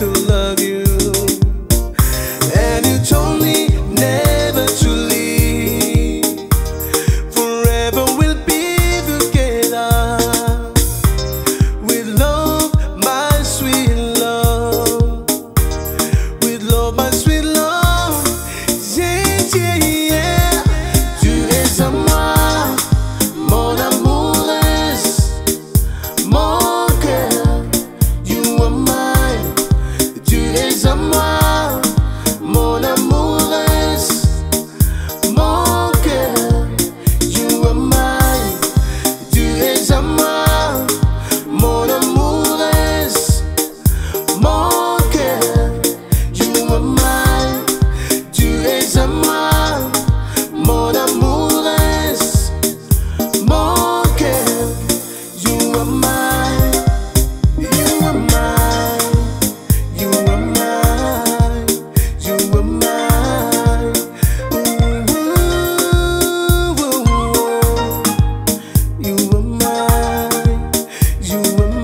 to love you. And you told me never to leave. Forever we'll be together. With love, my sweet love. With love, my sweet love. Yeah, yeah, yeah. Tu es à moi, mon amoureuse, mon cœur. You are mine. Tu es à moi, mon amoureuse, mon cœur. You are mine. Tu es à moi, mon amoureuse, mon cœur. You are mine. Tu es à moi, mon amoureuse, mon cœur. You are mine. You are mine. You are mine. You are mine. Ooh, ooh, ooh. You are mine. You are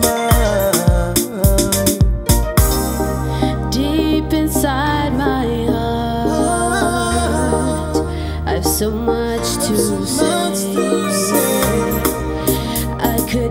mine. Deep inside my heart, I've so much to say. I could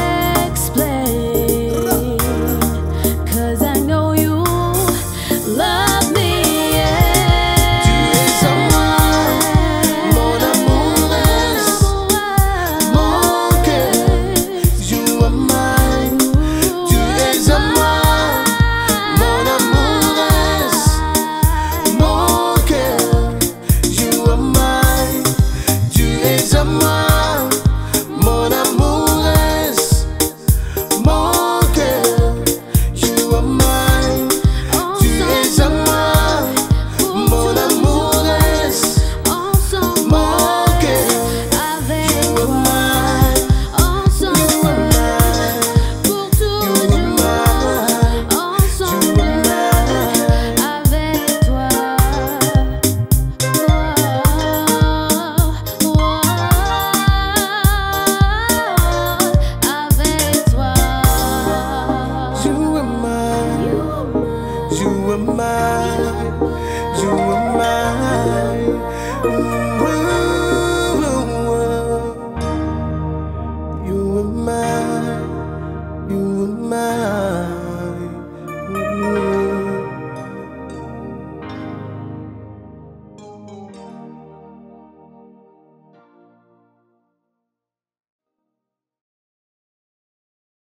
explain, 'cause I know you love me, yeah. Tu es à moi, mon amoureuse, mon cœur. You are mine. Tu es à moi, mon amoureuse, mon cœur. You are mine. Tu es à moi, mon amoureuse, mon cœur. You are mine. Tu es à moi, mon amoureuse, mon cœur. Avec You are toi, mine. ensemble, You are mine. pour You are toujours, mine. ensemble, You are mine. avec toi. Avec toi. You are mine. You are mine. You are mine. Ooh,